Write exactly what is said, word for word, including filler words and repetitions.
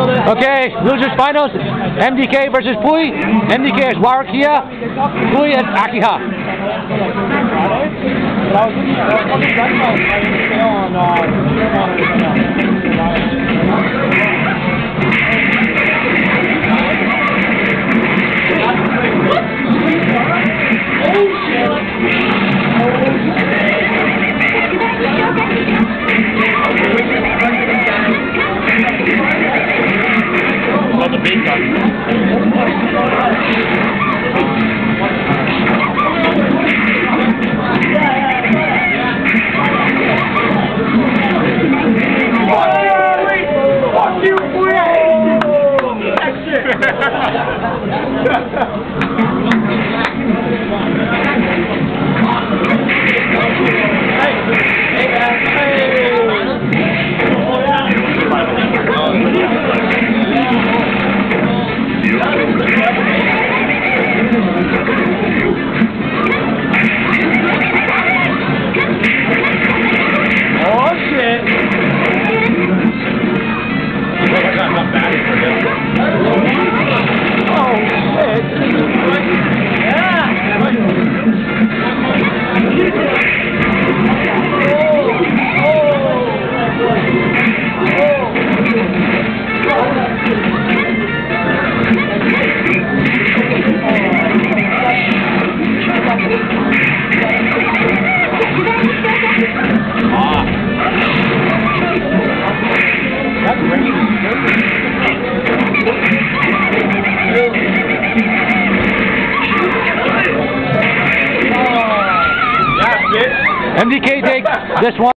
Okay, losers finals. M D K versus Pui. M D K is Warakia. Pui is Akiha. The big gun. Fuck you, boy! That shit! Hey! Hey, man! Hey! M D K takes this one.